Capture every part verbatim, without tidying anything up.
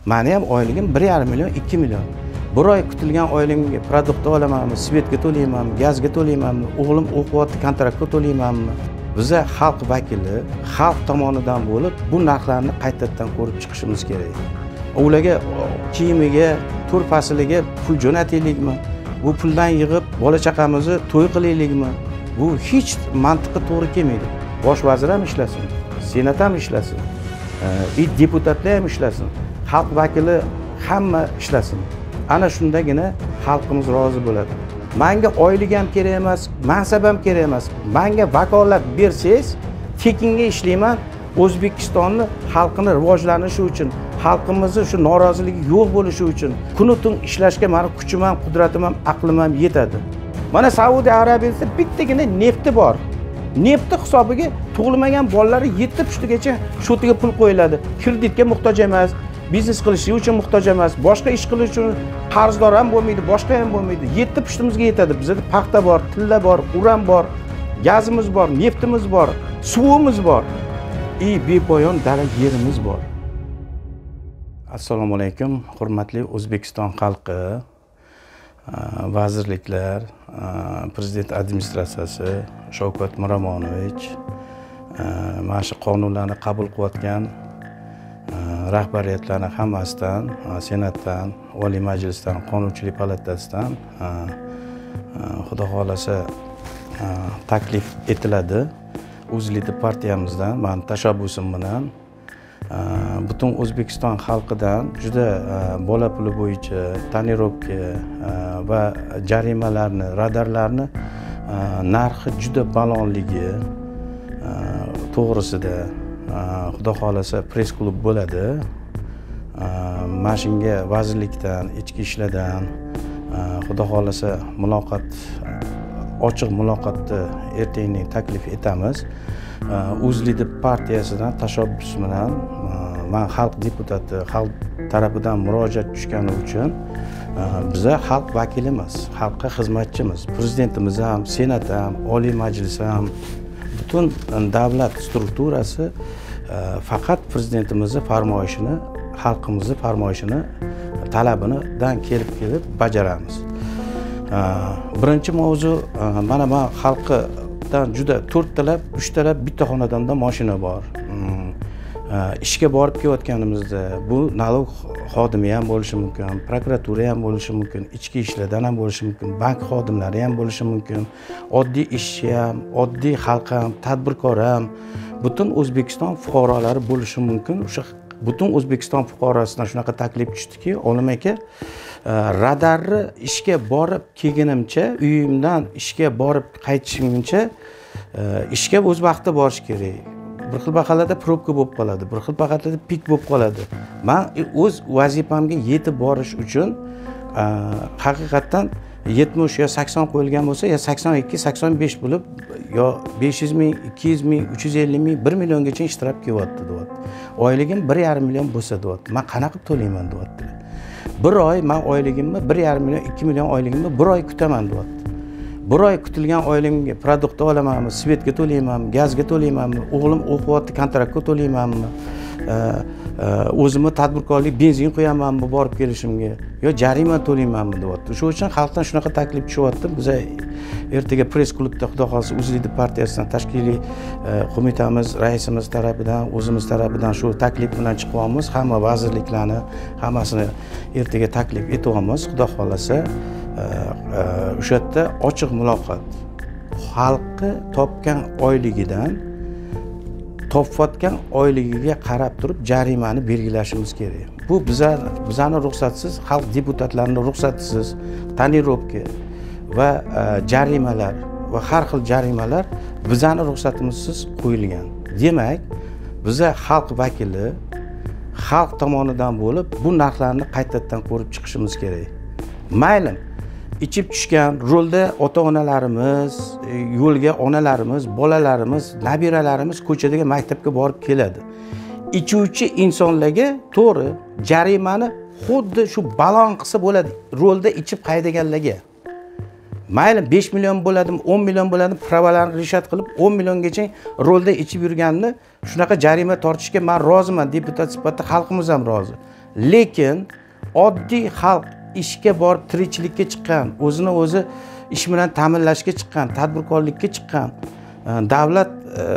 Meni ham oyligim bir yarim million, ikki million. Bir oy kutilgan oyligimga produktni olamanmi, svetga to'laymanmi, gazga to'laymanmi, o'g'lim o'qiyapti, kontraktga to'laymanmi? Biza xalq vakili, xalq tomonidan bo'lib, bu narxlarni qaytadan ko'rib chiqishimiz kerak. Ularga kiyimiga, tur fasliga pul jo'nataylikmi? Bu puldan yig'ib bola chaqamizni to'y qilaylikmi? Bu hech mantiqqa to'g'ri kelmaydi. Bosh vazir ham ishlasin, senat ham ishlasin, e, deputatlar ham ishlasin, xalq vakili hamma ishlasin. Ana shundagina xalqimiz rozi bo'ladi. Menga oylik ham kerak emas, mansab ham kerak emas. Menga vakolat bersangiz, tekinga ishlayman. O'zbekistonni xalqini rivojlanishi uchun, xalqimizni shu noroziligi yo'q bo'lishi uchun kun-tun ishlashga meni kuchim ham, qudratim ham, aqlim ham yetadi. Mana Saudiya Arabiyasida bittagina nefti bor. Nefti hisobiga tug'ilmagan bolalari yetti pushtigacha shotiga pul qo'yiladi. Kreditga muhtoj emas, biznes qilish uchun muhtoj emas, boshqa ish qilish uchun qarzdor ham bo'lmaydi, boshqa ham bo'lmaydi. yetti pushtimizga yetadi. Bizda paxta bor, tilla bor, uran bor, gazimiz bor, neftimiz bor, suvimiz bor. I bepoyon dala yerimiz bor. Assalomu alaykum, hurmatli O'zbekiston xalqi, vazirliklar, prezident administratsiyasi, Shavkat Miromonovich, mana shu qonunlarni qabul qilayotgan rahbariyatlarning hammasidan, senatdan, Oliy Majlisdan, Qonunchilik palatasidan xudo xolasa taklif etiladi. O'zlida partiyamizdan, men tashabbusim bilan butun O'zbekiston xalqidan juda bola puli bo'yicha tonirovka va jarimalarni, radarlarni narxi juda balandligi to'g'risida xudo xolasa press klub bo'ladi. Mana shunga vazirlikdan, ichki ishlardan xudo xolasa muloqot, ochiq muloqotni ertaga taklif etamiz. O'zlida partiyasidan tashabbus bilan men xalq deputati, xalq tarafidan murojaat tushgani uchun biza xalq vakilimiz, xalqqa xizmatchimiz. Prezidentimiz ham, senat ham, Oliy Majlis ham, butun davlat strukturasi faqat prezidentimizning farmoyishini, xalqimizning farmoyishini, talabidan kelib kelib bajaramiz. Birinchi mavzu, mana men xalqdan juda to'rttalab, uchtalab bitta xonadonda mashina bor. Ishga borib kelayotganimizda bu налог xodimi ham bo'lishi mumkin, prokuratura ham bo'lishi mumkin, ichki ishlardan ham bo'lishi mumkin, bank xodimlari ham bo'lishi mumkin, oddiy ishchi ham, oddiy xalq ham, tadbirkor ham, butun O'zbekiston fuqarolari bo'lishi mumkin. O'sha butun O'zbekiston fuqarosidan shunaqa taklif tushdiki, Olim aka, radarni ishga borib kelganimcha, uyimdan ishga borib qaytishimcha ishga o'z vaqtida borish kerak. Bir xil bahlarda probka bo'lib qoladi, bir xil bahlarda pik bo'lib qoladi. Men o'z vazifamga yetib borish uchun haqiqatan yetmish yo sakson qo'yilgan bo'lsa, yo sakson ikki sakson besh bo'lib, yo besh yuz ming, ikki yuz ming, uch yuz ellik ming, bir milliongacha ishtirok kelyapti, deyapti. Oyligim bir yarim million bo'lsa, deyapti. Men qanaqa to'layman, deyapti. Bir oy men oyligimni bir yarim million, ikki million oyligimni bir oy kutaman, deyapti. Bir oy kutilgan oyligimga produktni olamanmi, svetga to'laymanmi, gazga to'laymanmi, o'g'lim o'qiyapti, kontraktga to'laymanmi, o'zimni tadbirkorlik benzin qo'yamanmi borib kelishimga, yo jarima to'laymanmi, deyapti. Shu uchun xalqdan shunaqa taklif tushyapti. Biz ertaga press klubda xudo xolasa O'zlida partiyasidan, tashkiliy qo'mitamiz raisimiz tarafidan, o'zimiz tarafidan shu taklif bilan chiqyapmiz. Hamma vazirliklarni hammasini ertaga taklif etyapmiz. Xudo xolasa o'sha yerda ochiq muloqot, xalqi topgan oyligidan topayotgan oyligiga qarab turib jarimani belgilashimiz kerak. Bu bizlar bizani ruxsatsiz, xalq deputatlarining ruxsatsiz tonirovka va jarimalar va har xil jarimalar bizani ruxsatimizsiz qo'yilgan. Demak, biza xalq vakili, xalq tomonidan bo'lib, bu narxlarni qaytadan ko'rib chiqishimiz kerak. Mayli ichib tushgan rolda ota-onalarimiz, yo'lga onalarimiz, bolalarimiz, nabiralarimiz ko'chadagi maktabga borib keladi. Ichuvchi insonlarga to'g'ri jarimani xuddi shu balon qilsa bo'ladi, rolda ichib qaydaganlarga. Mayli besh million bo'ladimi, o'n million bo'ladimi, pravalarni rishat qilib o'n milliongacha rolda ichib yurganni shunaqa jarima tortishga men roziman, deputat sifatida xalqimiz ham rozi. lekin oddiy xalq ishga borib tirikchilikka chiqqan, o'zini o'zi ish bilan ta'minlashga chiqqan, tadbirkorlikka chiqqan, davlat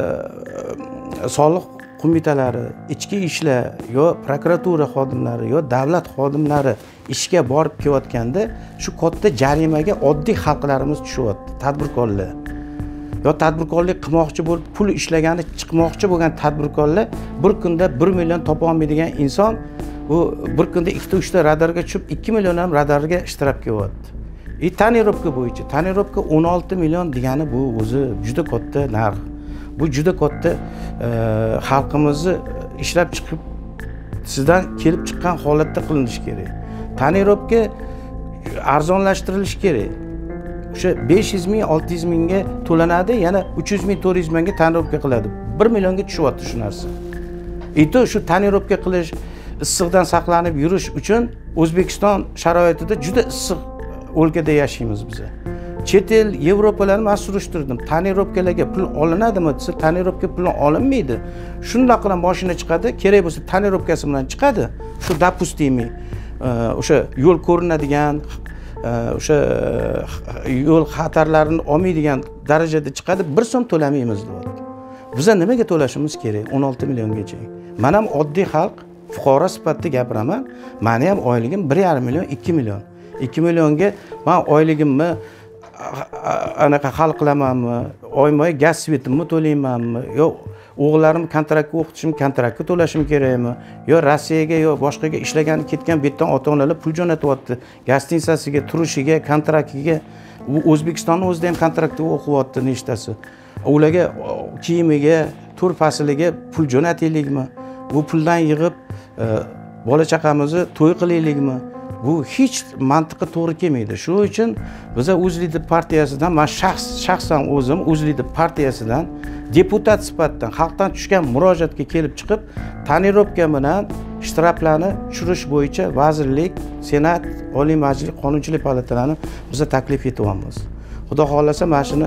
soliq qo'mitalari, ichki ishlar yo prokuratura xodimlari yo davlat xodimlari ishga borib kelayotganda shu katta jarimaga oddiy xalqlarimiz tushyapti, tadbirkorlar. Yo tadbirkorlik qilmoqchi bo'lib pul ishlagani chiqmoqchi bo'lgan tadbirkorlar bir kunda bir million topa olmaydigan inson bu bir kunda ikkita uchta radarga tushib ikki million ham radarga ishtirok qilyapti. И tonirovka bo'yicha tonirovka o'n olti million degani bu o'zi juda katta narx. Bu juda katta xalqimizni ishlab chiqib sizdan kelib chiqqan holatda qilinishi kerak. Tonirovka arzonlashtirilishi kerak. O'sha besh yuz ming olti yuz mingga to'lanadi, yana uch yuz ming to'rt yuz mingga tonirovka qiladi. bir millionga tushyapti shu narsa. Eto shu tonirovka qilish, issiqdan saqlanib yurish uchun O'zbekiston sharoitida juda issiq o'lkada yashaymiz biz. Chet el, Yevropalarni men surishtirdim. Tonirovkalarga pul olinadimi desa, tonirovka pul olinmaydi. Shundoq qilib mashina chiqadi, kerak bo'lsa tonirovkasi bilan chiqadi. Shu допустимый o'sha yo'l ko'rinadigan, o'sha yo'l xatarlarini olmaydigan darajada chiqadi, bir so'm to'lamaymiz deyapti. Biza nimaga to'lashimiz kerak o'n olti milliongacha? Men ham oddiy xalq, fuqaro sifatida gapiraman. Meni ham oyligim bir yarim million, ikki million. ikki millionga men oyligimni anaqa hal qilamanmi? Oyma-oy gaz svetimni to'laymanmi? Yo o'g'illarim kontraktga o'qitishim, kontraktga to'lashim kerakmi? Yo Rossiyaga yo boshqaga ishlagani ketgan betdan ota-onalar pul jo'natyapti. Gastitsasiga, turishiga, kontraktiga, O'zbekistonning o'zida ham kontraktga o'qiyapti nechtasi. Ularga kiyimiga, tur fasliga pul jo'nataylikmi? Bu puldan yig'ib bola chaqamizni to'y qilaylikmi? Bu hech mantiqqa to'g'ri kelmaydi. Shuning uchun biz O'zLider partiyasidan, men shaxs shaxsan o'zim O'zLider partiyasidan deputat sifatida xalqdan tushgan murojaatga kelib chiqib, tonirovka bilan shtraplarni tushirish bo'yicha vazirlik, senat, Oliy Majlis Qonunchilik palatalarini biz taklif etyapmiz. Xudo xolasa mana shuni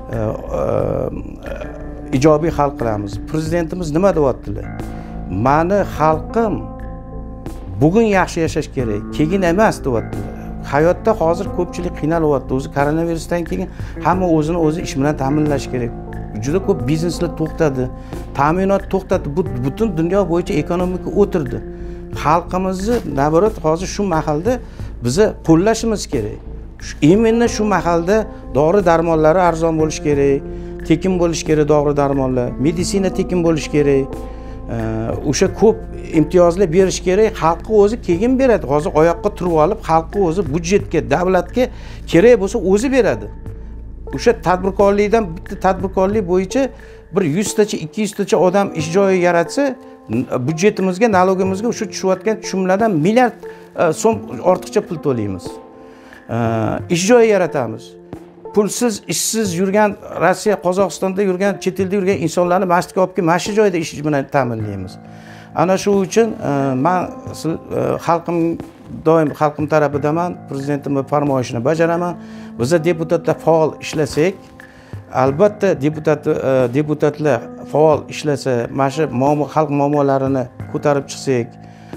ijobiy hal qilamiz. Prezidentimiz nima deyaptilar? Meni xalqim bugun yaxshi yashash kerak, keyin emas deyaptilar. Hayotda hozir ko'pchilik qiynalyapti. O'zi koronavirusdan keyin hamma o'zini o'zi ish bilan ta'minlash kerak. Juda ko'p bizneslar to'xtadi, ta'minot to'xtadi. Bu butun dunyo bo'yicha ekonomika o'tirdi. Xalqimizni nabarat hozir shu mahalda biza qo'llashimiz kerak. Именно shu mahalda dori-darmonlari arzon bo'lish kerak, tekin bo'lish kerak dori-darmonlar, meditsina tekin bo'lish kerak. O'sha ko'p imtiyozlar berish kerak, xalqqa o'zi keyin beradi. Hozir oyoqqa turib olib, xalqqa o'zi budjetga, davlatga kerak bo'lsa o'zi beradi. O'sha tadbirkorlikdan bitta tadbirkorlik bo'yicha bir yuz tacha, ikki yuz tacha odam ish joyi yaratsa, budjetimizga, nalogimizga o'sha tushayotgan tushumlardan milliard so'm ortiqcha pul to'laymiz. Ish joyi yaratamiz. Pulsiz, ishsiz yurgan Rossiya, Qozog'istonda yurgan, chet elda yurgan insonlarni masjidga olib kelib, mana shu joyda ish bilan ta'minlaymiz. Ana shu uchun men xalqim doim xalqim tarafidaman, prezidentimning farmoyishini bajaraman. Biz deputatlar faol ishlasak, albatta deputat deputatlar faol ishlasa, mana shu muammo xalq muammolarini ko'tarib chiqsak,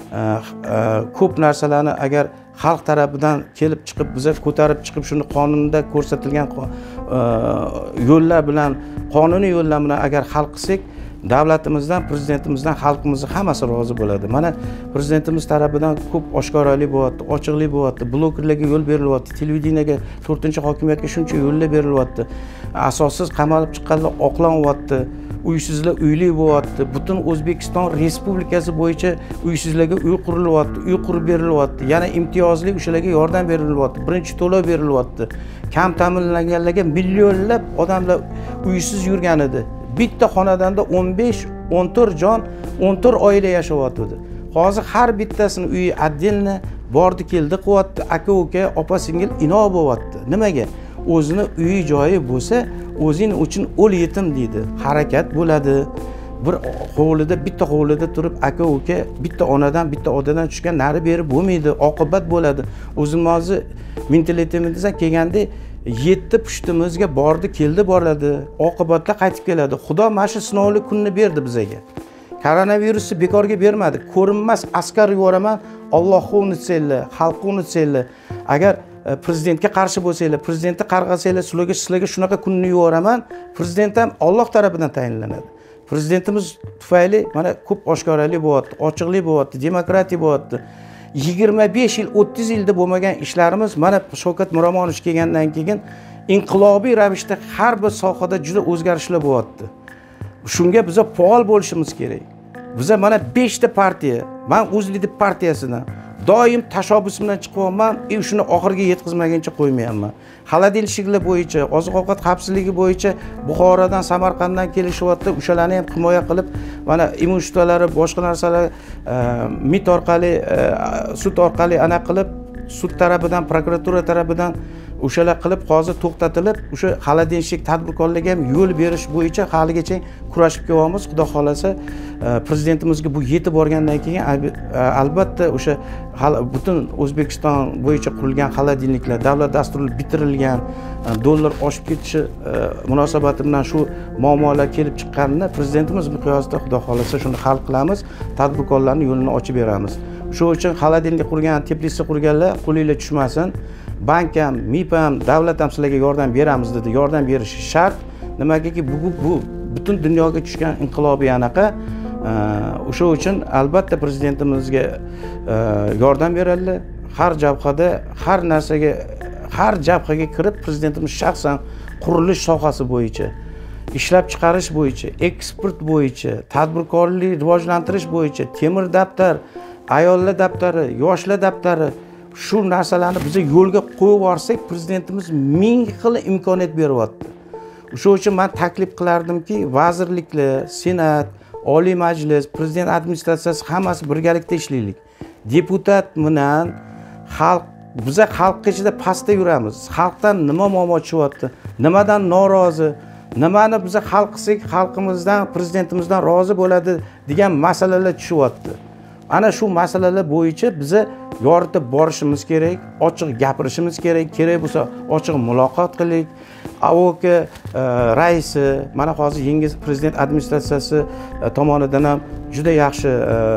ko'p narsalarni agar xalq tarafidan kelib chiqib biza ko'tarib chiqib shuni qonunda ko'rsatilgan yo'llar bilan, qonuniy yo'llar bilan agar hal qilsak, davlatimizdan, prezidentimizdan xalqimiz hammasi rozi bo'ladi. Mana prezidentimiz tarafidan ko'p oshkoralik bo'lyapti, ochiqlik bo'lyapti, blogerlarga yo'l berilyapti, televideniyaga, to'rtinchi hokimiyatga shuncha yo'llar berilyapti. Asossiz qamalib chiqqanlar oqlanyapti, uysizlar uyli bo'lyapti. Butun O'zbekiston Respublikasi bo'yicha uysizlarga uy qurilyapti, uy qurib berilyapti. Yana imtiyozli o'shalarga yordam berilyapti, birinchi to'lov berilyapti. Kam ta'minlanganlarga millionlab odamlar uysiz yurgan edi. Bitta xonadonda o'n besh o'n to'rt jon, o'n to'rt oila yashayotdi. Hozir har bittasini uyi отдельно bordi keldi qilyapti, aka uka, opa singil ino bo'lyapti. Nimaga? O'zini uyi joyi bo'lsa, o'zing uchun o'l yetim deydi. Harakat bo'ladi. Bir hovlida, bitta hovlida turib aka uka, bitta onadan, bitta otadan tushgan nari beri bo'lmaydi, oqibat bo'ladi. O'zimizni mentalitemimizdan kelganda yetti pushtimizga bordi, keldi, boradi. Oqibatda qaytib keladi. Xudo mana shu sinovli kunni berdi bizga. Koronavirusni bekorga bermadi. Ko'rinmas askar yuboraman, Allohni unutsanglar, xalqni unutsanglar, agar prezidentga qarshi bo'lsanglar, prezidentni qarg'asanglar, sizlarga sizlarga shunaqa kunni yuboraman. Prezident ham Alloh tomonidan tayinlanadi. Prezidentimiz tufayli mana ko'p oshkoralik bo'lyapti, ochiqlik bo'lyapti, demokratiya bo'lyapti. yigirma besh yil, o'ttiz yilda bo'lmagan ishlarimiz mana Shavkat Miromonovich kelgandan keyin inqilobiy ravishda har bir sohada juda o'zgarishlar bo'lyapti. Shunga biz faol bo'lishimiz kerak. Biz mana beshta partiya, men O'zlidep partiyasidan doim tashabbus bilan chiqyapman, e shuni oxirga yetkazmaguncha qo'ymayapman. Xolodilniklar bo'yicha, oziq-ovqat xavfsizligi bo'yicha Buxorodan, Samarqanddan kelishyapti, o'shalarni ham himoya qilib, mana immunitetlar, boshqa narsalar mit orqali, sud orqali ana qilib, sud tarafidan, prokuratura tarafidan o'shalar qilib hozir to'xtatilib, o'sha xolodilnik tadbirkorlarga ham yo'l berish bo'yicha haligacha kurashib kelyapmiz. Xudo xolasa prezidentimizga bu yetib borgandan keyin albatta o'sha butun O'zbekiston bo'yicha qurilgan xolodilniklar, davlat dasturi bitirilgan, dollar oshib ketishi munosabati bilan shu muammolar kelib chiqqanini prezidentimiz miqyosida xudo xolasa shuni hal qilamiz, tadbirkorlarning yo'lini ochib beramiz. Shu uchun xolodilnik qurgan, teplitsa qurganlar qo'linglar tushmasin. Bank ham, M I P ham, davlat ham sizlarga yordam beramiz dedi. Yordam berishi shart. Nimagaki bu bu butun dunyoga tushgan inqilobiy anaqa. O'sha uchun albatta prezidentimizga yordam beradilar. Har jabhada, har narsaga, har jabhaga kirib prezidentimiz shaxsan qurilish sohasi bo'yicha, ishlab chiqarish bo'yicha, eksport bo'yicha, tadbirkorlik rivojlantirish bo'yicha, temir daftar, ayollar daftari, yoshlar daftari shu narsalarni biz yo'lga qo'yib yorsak, prezidentimiz ming xil imkoniyat beryapti. O'sha uchun men taklif qilardimki, vazirliklar, senat, oliy majlis, prezident administratsiyasi hammasi birgalikda ishlaylik. Deputat bilan xalq, biz xalq ichida pastda yuramiz. Xalqdan nima muammo chiqyapti, nimadan norozi, nimani biz hal qilsak, xalqimizdan, prezidentimizdan rozi bo'ladi degan masalalar tushyapti. Ana shu masalalar bo'yicha biz yoritib borishimiz kerak, ochiq gapirishimiz kerak, kerak bo'lsa ochiq muloqot qiling. A O K raisi, mana hozir yangi prezident administratsiyasi tomonidan ham juda yaxshi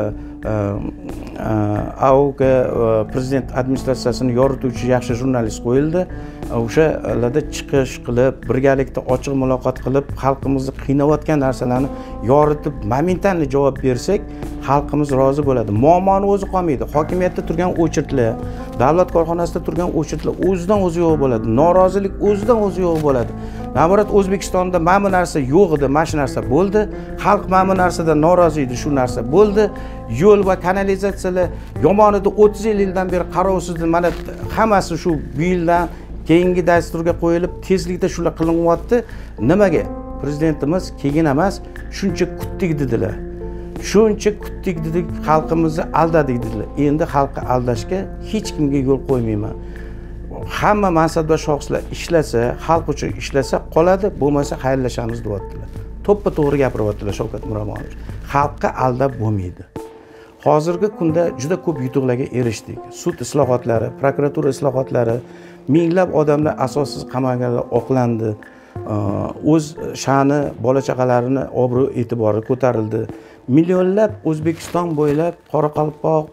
A O K prezident administratsiyasini yorituvchi yaxshi jurnalist qo'yildi. O'shalarda chiqish qilib, birgalikda ochiq muloqot qilib, xalqimizni qiynayotgan narsalarni yoritib, momentanli javob bersak, xalqimiz rozi bo'ladi. Muammoni o'zi qolmaydi. Hokimiyatda turgan o'chirtlar, davlat korxonasida turgan o'chirtlar o'zidan o'zi yo'q bo'ladi. Norozilik o'zidan o'zi yo'q bo'ladi. Namorat O'zbekistonda mana bu narsa yo'q edi, mana shu narsa bo'ldi. Xalq mana bu narsadan norozi edi, shu narsa bo'ldi. Yo'l va kanalizatsiyalar yomonida o'ttiz yildan beri qarovsiz, mana hammasi shu bu yildan keyingi dasturga qo'yilib, tezlikda shular qilinyapti. Nimaga? Prezidentimiz keyin emas, shuncha kutdik dedilar. Shuncha kutdik dedik, xalqimizni aldadik dedilar. Endi xalqni aldashga hech kimga yo'l qo'ymayman. Hamma mansabdor shaxslar ishlasa, xalq uchun ishlasa qoladi, bo'lmasa xayrlashamiz deyaptilar. To'ppa to'g'ri gapiryaptilar Shavkat Miromonovich. Xalqqa aldab bo'lmaydi. Hozirgi kunda juda ko'p yutuqlarga erishdik. Sud islohotlari, prokuratura islohotlari, minglab odamlar asossiz qamalganlar oqlandi. O'z sha'ni, bola-chaqalarini obro' e'tibori ko'tarildi. Millionlab O'zbekiston bo'ylab Qoraqalpoq,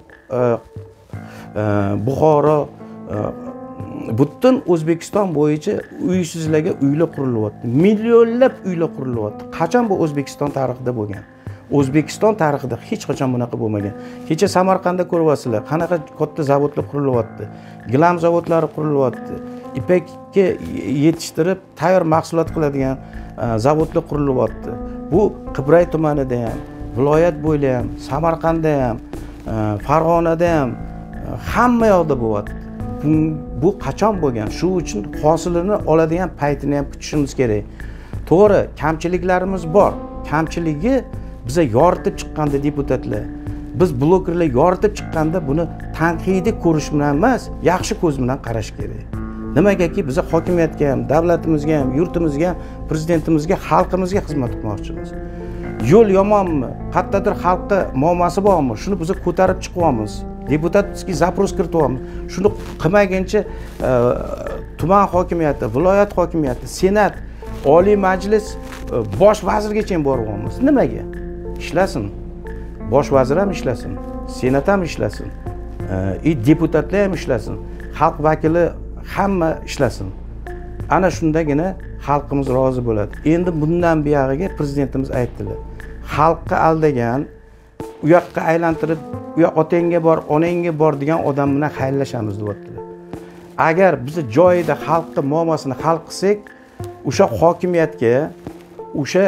Buxoro, butun O'zbekiston bo'yicha uysizlarga uylar qurilyapti. Millionlab uylar qurilyapti. Qachon bu O'zbekiston tarixida bo'lgan? O'zbekiston tarixida hech qachon bunaqa bo'lmagan. Kecha Samarqandda ko'ryapsizlar, qanaqa katta zavodlar qurilyapti. Gilam zavodlari qurilyapti. Ipakka yetishtirib tayyor mahsulot qiladigan zavodlar qurilyapti. Bu Qibray tumanida ham, viloyat bo'ylab ham, Samarqandda ham, Farg'onada ham hamma yoqda bo'lyapti. Bu qachon bo'lgan? Shu uchun hosilini oladigan paytini ham kutishimiz kerak. To'g'ri, kamchiliklarimiz bor. Kamchiligi biza yoritib chiqqanda deputatlar, biz blogerlar yoritib chiqqanda buni tanqidiy ko'rish bilan emas, yaxshi ko'z bilan qarash kerak. Nimagaki biz hokimiyatga ham, davlatimizga ham, yurtimizga ham, prezidentimizga, xalqimizga xizmat qilmoqchimiz. Yo'l yomonmi? Qayerdadir xalqqa muammosi bormi? Shuni biz ko'tarib chiqyapmiz. Deputatskiy zaпрос kirityapmiz. Shuni qilmaguncha tuman hokimiyati, viloyat hokimiyati, senat, oliy majlis, bosh vazirgacha ham boryapmiz. Nimaga? Ishlasin. Bosh vazir ham ishlasin, senat ham ishlasin, e, deputatlar ham ishlasin, xalq vakili hamma ishlasin. Ana shundagina xalqimiz rozi bo'ladi. Endi bundan buyog'iga prezidentimiz aytdilar. Xalqqa aldagan, u yoqqa aylantirib, u yoq otangga bor, onangga bor degan odam bilan xayrlashamiz deyaptilar. Agar biz joyida xalqning muammosini hal qilsak, o'sha hokimiyatga, o'sha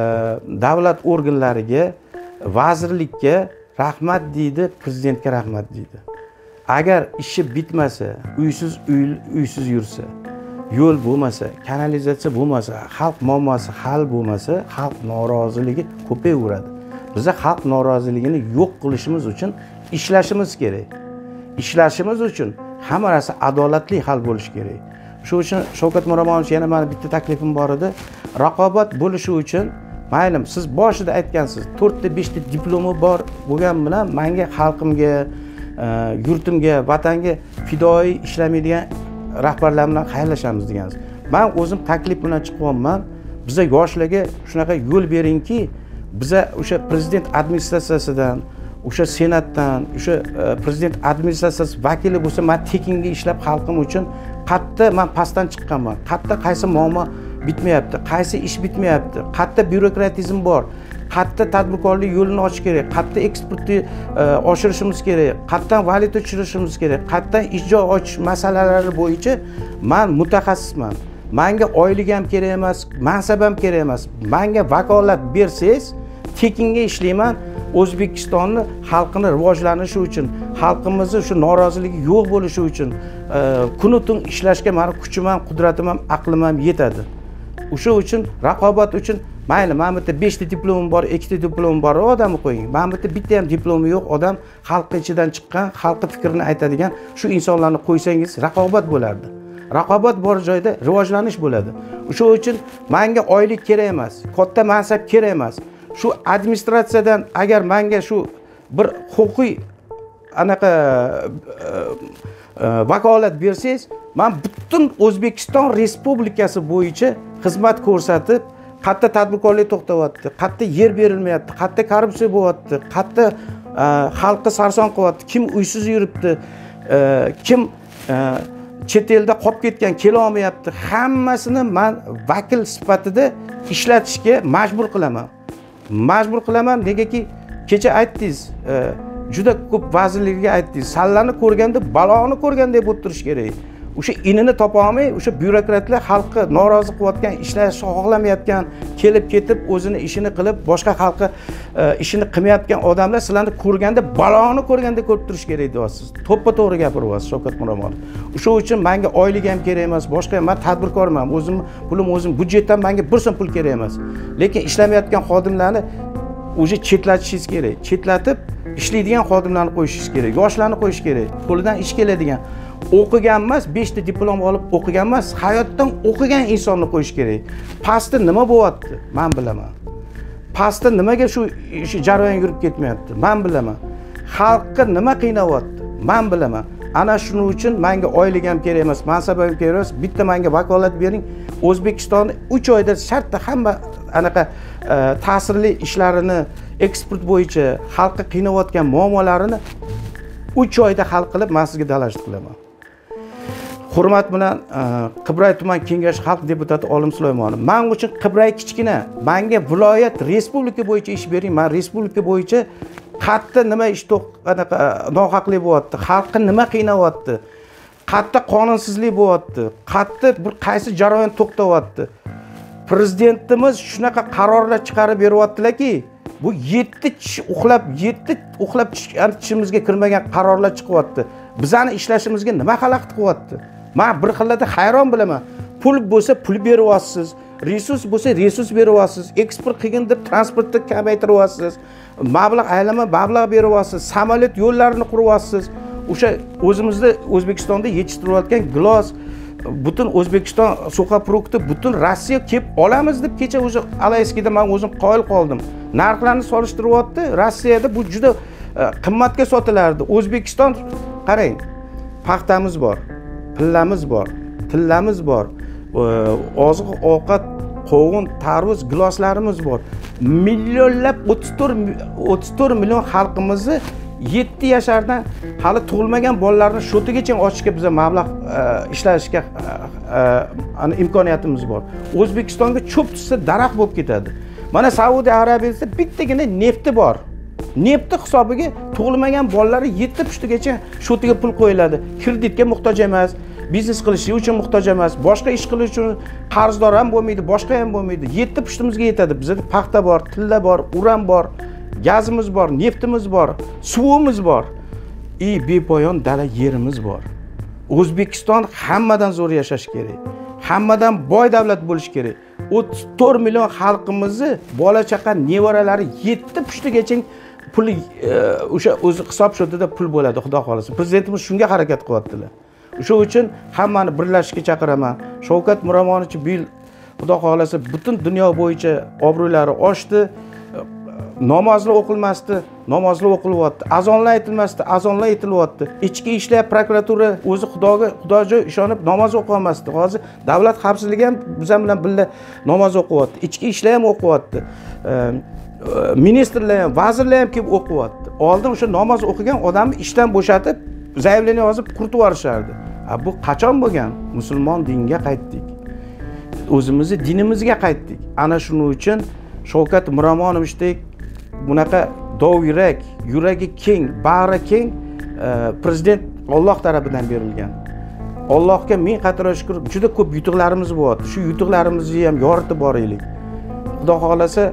davlat organlariga, vazirlikka rahmat deydi, prezidentga rahmat deydi. Agar ishi bitmasa, uysiz uysiz yursa, yo'l bo'lmasa, kanalizatsiya bo'lmasa, xalq muammosi hal bo'lmasa, xalq noroziligi ko'payaveradi. Biz xalq noroziligini yo'q qilishimiz uchun ishlashimiz kerak. Ishlashimiz uchun hamma narsa adolatli hal bo'lishi kerak. Shu uchun Shavkat Miromonovich yana meni bitta taklifim bor edi. Raqobat bo'lishi uchun maylim siz boshida aytgansiz, to'rtta beshta diplomi bor bo'lgan bilan menga xalqimga, yurtimga, vatanga fidoyi ishlamaydigan rahbarlar bilan xayrlashamiz degansiz. Men o'zim taklif bilan chiqyapman. Biza yoshlarga shunaqa yo'l beringki, biza o'sha prezident administratsiyasidan, o'sha senatdan, o'sha prezident administratsiyasi vakili bo'lsa, men tekinga ishlab xalqim uchun qatta men pastdan chiqqanman. Qatta qaysi muammo bitmayapti, qaysi ish bitmayapti, qatta byurokratizm bor, qatta tadbirkorlik yo'lini ochish kerak, qatta eksportni oshirishimiz kerak, qattan valyuta tushirishimiz kerak, qattan ish joy ochish masalalari bo'yicha men mutaxassisman. Menga oylik ham kerak emas, mansab ham kerak emas. Menga vakolat bersangiz, tekinga ishlayman. O'zbekistonni xalqini rivojlanishi uchun, xalqimizni shu noroziligi yo'q bo'lishi uchun kuni-tun ishlashga meni kuchim ham, qudratim ham, aqlim ham yetadi. O'sha uchun raqobat uchun mayli, men bitta beshta diplomim bor, ikkita diplomim bor odamni qo'ying. Men bitta bitta ham diplomi yo'q odam, xalqning ichidan chiqqan, xalqning fikrini aytadigan shu insonlarni qo'ysangiz, raqobat bo'lardi. Raqobat bor joyda rivojlanish bo'ladi. O'sha uchun menga oylik kerak emas, katta mansab kerak emas. Shu administratsiyadan agar menga shu bir huquqiy anaqa vakolat bersangiz, men butun O'zbekiston Respublikasi bo'yicha xizmat ko'rsatib, qatta tadbirkorlik to'xtayapti, qatta yer berilmayapti, qatta korrupsiya bo'lyapti, qatta xalqni sarson qilyapti, kim uysiz yuribdi, kim chet elda qolib ketgan, kela olmayapti, hammasini men vakil sifatida ishlatishga majbur qilaman. Majbur qilaman, negaki kecha aytdingiz, juda ko'p vazirlarga aytdingiz, sallarni ko'rganda baloni ko'rganday bo'lib turish kerak. O'sha inini topa olmay, o'sha byurokratlar xalqni norozi qilayotgan, ishlashni xohlamayotgan, kelib ketib o'zini ishini qilib, boshqa xalqi ishini qilmayotgan odamlar sizlarni ko'rganda baloni ko'rganda ko'rib turish kerak deyapsiz. To'ppa-to'g'ri gapiryapsiz Shavkat Miromonovich. O'sha uchun menga oylik ham kerak emas, boshqa men tadbirkorman, o'zim pulim o'zim, byudjetdan menga bir so'm pul kerak emas. Lekin ishlamayotgan xodimlarni o'sha chetlatishingiz kerak. Chetlatib ishlaydigan xodimlarni qo'yishingiz kerak, yoshlarni qo'yish kerak, qo'lidan ish keladigan, o'qigan emas, beshta diplom olib o'qigan emas, hayotdan o'qigan insonni qo'yish kerak. Pastda nima bo'lyapti? Men bilaman. Pastda nimaga shu jarayon yurib ketmayapti? Men bilaman. Xalqqa nima qiynayapti? Men bilaman. Ana shuning uchun menga oylik ham kerak emas, mansab ham kerak emas, bitta menga vakolat bering. O'zbekistonni uch oyda shartda hamma anaqa ta'sirli ishlarini eksport bo'yicha xalqqa qiynayotgan muammolarini uch oyda hal qilib, men sizga dalashlik qilaman. Hurmat bilan Qibray tuman kengashi xalq deputati Olim Sulaymonov. Men uchun Qibray kichkina, menga viloyat, respublika bo'yicha ish bering. Men respublika bo'yicha qatta nima ish anaqa nohaqlik bo'lyapti, xalqni nima qiynayapti, qatta qonunsizlik bo'lyapti, qatta bir qaysi jarayon to'xtayapti. Prezidentimiz shunaqa qarorlar chiqarib beryaptilarki, bu yetti uxlab, yetti uxlab tishimizga kirmagan qarorlar chiqyapti. Bizani ishlashimizga nima xalaqit qilyapti? Men bir xillarda hayron bilaman. Pul bo'lsa pul beryapsiz, resurs bo'lsa resurs beryapsiz, eksport qilgin deb transportni kamaytiryapsiz, mablag' aylama mablag' beryapsiz, samolyot yo'llarini quryapsiz. O'sha o'zimizda O'zbekistonda yetishtirayotgan gilos, butun O'zbekiston suxoprukti, butun Rossiya kelib olamiz deb kecha o'sha Alayskida men o'zim qoyil qoldim. Narxlarni solishtiryapti. Rossiyada bu juda qimmatga sotilardi. O'zbekiston qarang, paxtamiz bor, pillamiz bor, tillamiz bor, oziq ovqat, qovun, tarvuz, giloslarimiz bor. Millionlab o'ttiz to'rt million xalqimizni yetti yashardan hali tug'ilmagan bolalarni shotigacha ochishga biza mablag' ishlashga imkoniyatimiz bor. O'zbekistonga cho'p tushsa daraxt bo'lib ketadi. Mana Saudiya Arabiyasida bittagina nefti bor. Neftni hisobiga tug'ilmagan bolalari yetti pushtigacha shotiga pul qo'yiladi. Kreditga muhtoj emas, biznes qilish uchun muhtoj emas, boshqa ish qilish uchun qarzdor ham bo'lmaydi, boshqa ham bo'lmaydi. yetti pushtimizga yetadi. Bizda paxta bor, tilla bor, uran bor, gazimiz bor, neftimiz bor, suvimiz bor. I bepoyon dala yerimiz bor. O'zbekiston hammadan zo'r yashash kerak. Hammadan boy davlat bo'lish kerak. o'ttiz to'rt million xalqimizni bola chaqa nevaralari yetti pushtigacha pul o'sha o'zi hisob shotida pul bo'ladi, xudo xolasa. Prezidentimiz shunga harakat qilyaptilar. O'sha uchun hammani birlashishga chaqiraman. Shavkat Miromonovich bu yil xudo xolasa butun dunyo bo'yicha obro'lari oshdi. Namozlar o'qilmasdi, namozlar o'qilyapti. Azonlar aytilmasdi, azonlar aytilyapti. Ichki ishlar prokuratura o'zi Xudoga, Xudoga ishonib namoz o'qimasdi. Hozir davlat xavfsizligi ham bizlar bilan birga namoz o'qiyapti. Ichki ishlar ham o'qiyapti. Ministrlar ham, vazirlar ham kelib o'qiyapti. Oldin o'sha namoz o'qigan odamni ishdan bo'shatib, zaявление yozib quritib yuborishardi. Bu qachon bo'lgan? Musulmon diniga qaytdik. O'zimizni dinimizga qaytdik. Ana shuning uchun Shavkat Miromonovichtek bunaqa dovyurak, yuragi keng, bag'ri keng prezident Alloh tarafidan berilgan. Allohga ming qator shukr, juda ko'p yutuqlarimiz bor. Shu yutuqlarimizni ham yoritib boraylik. Xudo xolasa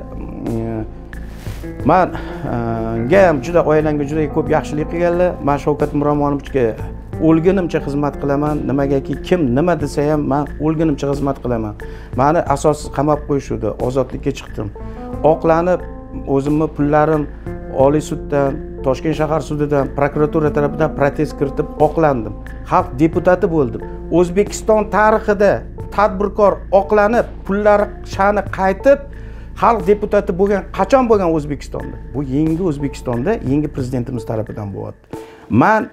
men ga ham juda oilamga juda ko'p yaxshilik qilganlar. Men Shavkat Miromonovichga o'lgunimcha xizmat qilaman. Nimagaki kim nima desa ham men o'lgunimcha xizmat qilaman. Meni asossiz qamab qo'yishdi, ozodlikka chiqdim. Oqlanib o'zimni pullarim Oliy suddan, Toshkent shahar sudidan, prokuratura tomonidan protest kiritib oqlandim. Xalq deputati bo'ldim. O'zbekiston tarixida tadbirkor oqlanib, pullari sha'ni qaytib, xalq deputati bo'lgan qachon bo'lgan O'zbekistonda? Bu yangi O'zbekistonda yangi prezidentimiz tomonidan bo'lyapti. Men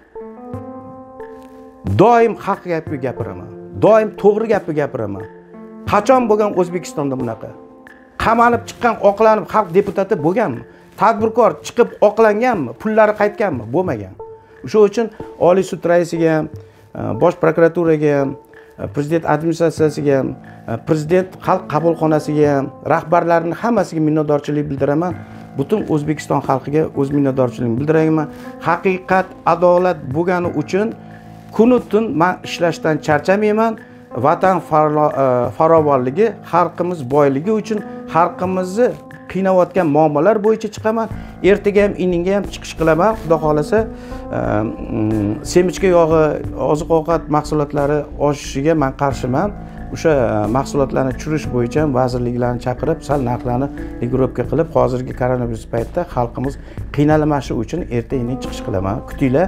doim haq gapni gapiraman. Doim to'g'ri gapni gapiraman. Qachon bo'lgan O'zbekistonda bunaqa? Qamalib chiqqan, oqlanib xalq deputati bo'lganmi? Tadbirkor chiqib oqlanganmi? Pullari qaytganmi? Bo'lmagan. O'sha uchun Oliy sud raisiga ham, bosh prokuraturaga ham, prezident administratsiyasiga ham, prezident xalq qabulxonasiga ham, rahbarlarning hammasiga minnatdorchilik bildiraman. Butun O'zbekiston xalqiga o'z minnatdorchiligimni bildiraman. Haqiqat, adolat bo'lgani uchun kun-tun men ishlashdan charchamayman. Vatan farovonligi, xalqimiz boyligi uchun xalqimizni qiynayotgan muammolar bo'yicha chiqaman. Ertaga ham, indinga ham chiqish qilaman. Xudo xolasa, semichka yog'i, oziq-ovqat mahsulotlari oshishiga men qarshiman. O'sha mahsulotlarni tushirish bo'yicha vazirliklarni chaqirib, sal narxlarni regulировка qilib, hozirgi koronavirus paytida xalqimiz qiynalmashi uchun erta-indin chiqish qilaman. Kutinglar.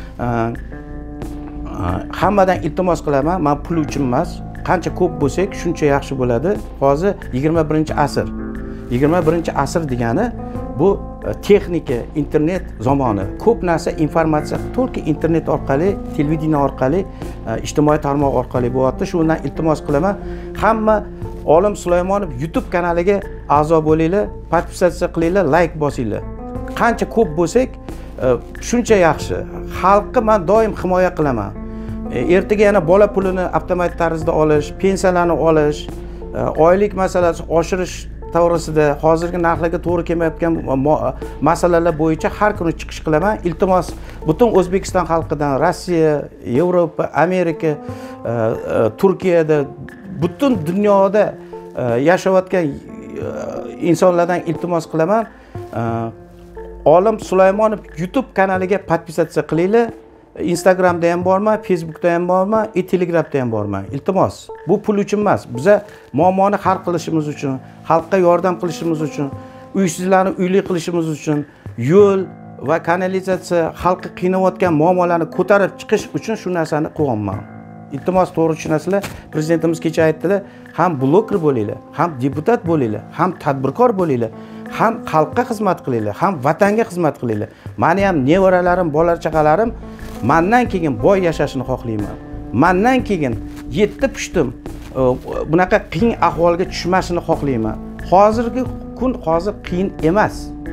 Hammadan iltimos qilaman, men pul uchun emas, qancha ko'p bo'lsak, shuncha yaxshi bo'ladi. Hozir yigirma birinchi asr. yigirma birinchi asr degani bu texnika, internet zamoni. Ko'p narsa informatsiya to'liq internet orqali, televideniya orqali, ijtimoiy tarmoq orqali bo'lyapti. Shundan iltimos qilaman, hamma Olim Sulaymonov YouTube kanaliga a'zo bo'linglar, podpisatsiya qilinglar, like bosinglar. Qancha ko'p bo'lsak, shuncha yaxshi. Xalqni men doim himoya qilaman. Ertaga yana bola pulini avtomatik tarzda olish, pensiyalarni olish, oylik masalasi oshirish to'g'risida hozirgi narxlarga to'g'ri kelmayotgan masalalar bo'yicha har kuni chiqish qilaman. Iltimos butun O'zbekiston xalqidan, Rossiya, Yevropa, Amerika, Turkiyada, butun dunyoda yashayotgan insonlardan iltimos qilaman. Olim Sulaymonov YouTube kanaliga podpisatsiya qilinglar. Instagramda ham borman, Facebookda ham borman, e Telegramda ham borman. Iltimos, bu pul uchun emas. Biza muammoni hal qilishimiz uchun, xalqqa yordam qilishimiz uchun, uysizlarni uyli qilishimiz uchun, yo'l va kanalizatsiya, xalqni qiynayotgan muammolarni ko'tarib chiqish uchun shu narsani qilyapman. Iltimos, to'g'ri tushunasizlar. Prezidentimiz kecha aytdilar, ham bloger bo'linglar, ham deputat bo'linglar, ham tadbirkor bo'linglar, ham xalqqa xizmat qilinglar, ham vatanga xizmat qilinglar. Meni ham nevaralarim, bola chaqalarim mendan keyin boy yashashini xohlayman. Mendan keyin yetti pushtim bunaqa qiyin ahvolga tushmasini xohlayman. Hozirgi kun hozir qiyin emas.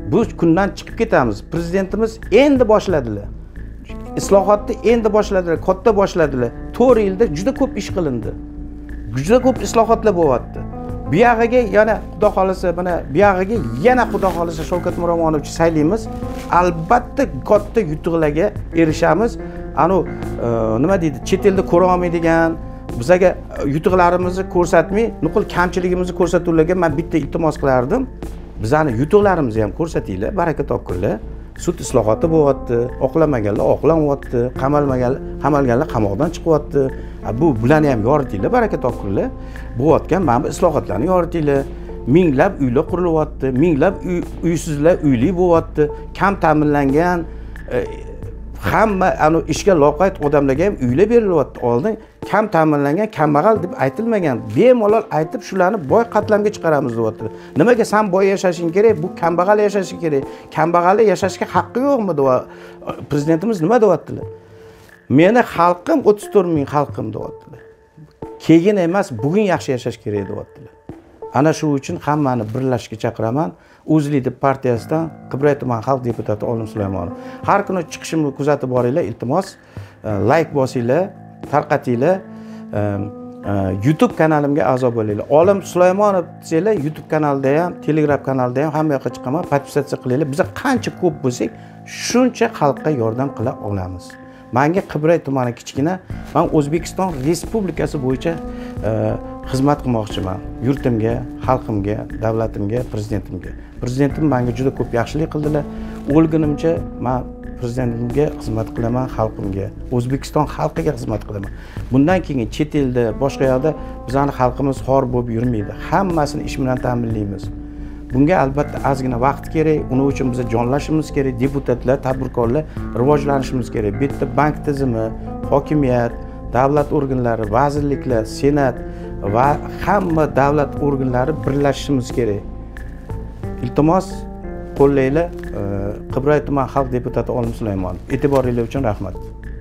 bu kundan chiqib ketamiz. Prezidentimiz endi boshladilar. Islohotni endi boshladilar, katta boshladilar. to'rt yilda juda ko'p ish qilindi. Juda ko'p islohotlar bo'lyapti. Bu yog'iga yana Xudo xolasa, mana bu yog'iga yana Xudo xolasa Shavkat Miromonovich saylaymiz. Albatta katta yutuqlarga erishamiz. Anu nima deydi? Chet elda ko'ra olmaydigan, bizga yutuqlarimizni ko'rsatmay, nuqul kamchiligimizni ko'rsatuvlarga men bitta iltimos qilardim. Bizani yutuqlarimizni ham ko'rsatinglar, baraka topinglar. Sud islohoti bo'lyapti, oqlamaganlar oqlanyapti, qamalmaganlar, qamalganlar qamoqdan chiqyapti. Bu bularni ham yoritinglar, baraka topinglar. Bo'layotgan mana bu islohotlarni yoritinglar. Minglab uylar qurilyapti, minglab uysizlar uyli bo'lyapti, kam ta'minlangan hamma ana ishga loqayd odamlarga ham uylar berilyapti. Oldin kam ta'minlangan, kambag'al deb aytilmagan. Bemalol aytib shularni boy qatlamga chiqaramiz deyapti. Nimaga sen boy yashashing kerak, bu kambag'al yashashi kerak. Kambag'allar yashashga haqqi yo'qmi deb prezidentimiz nima deyaptilar? Meni xalqim o'ttiz to'rt ming xalqim deyaptilar. Keyin emas, bugun yaxshi yashash kerak deyaptilar. Ana shu uchun hammani birlashishga chaqiraman. O'zlidep partiyasidan Qibray tuman xalq deputati Olim Sulaymonov. Har kuni chiqishimni kuzatib boringlar, iltimos, like bosinglar, tarqatinglar. YouTube kanalimga a'zo bo'linglar. Olim Sulaymonov desanglar, YouTube kanalida ham, Telegram kanalida ham hamma yoqqa chiqaman, podpisatsiya qilinglar. Biz qancha ko'p bo'lsak, shuncha xalqqa yordam qila olamiz. Menga Qibray tumani kichkina, men O'zbekiston Respublikasi bo'yicha xizmat qilmoqchiman. Yurtimga, xalqimga, davlatimga, prezidentimga. Prezidentim menga juda ko'p yaxshilik qildilar. O'lgunimcha men prezidentimga xizmat qilaman, xalqimga, O'zbekiston xalqiga xizmat qilaman. Bundan keyin chet elda, boshqa yoqda bizning xalqimiz xor bo'lib yurmaydi. Hammasini ish bilan ta'minlaymiz. Bunga albatta ozgina vaqt kerak. Uning uchun biz jonlashimiz kerak. Deputatlar, tadbirkorlar rivojlanishimiz kerak. Bu yerda bank tizimi, hokimiyat, davlat organlari, vazirliklar, senat va hamma davlat organlari birlashishimiz kerak. Iltimos, qo'llaylar. Qibray tuman xalq deputati Olim Sulaymonov. E'tiboringiz uchun rahmat.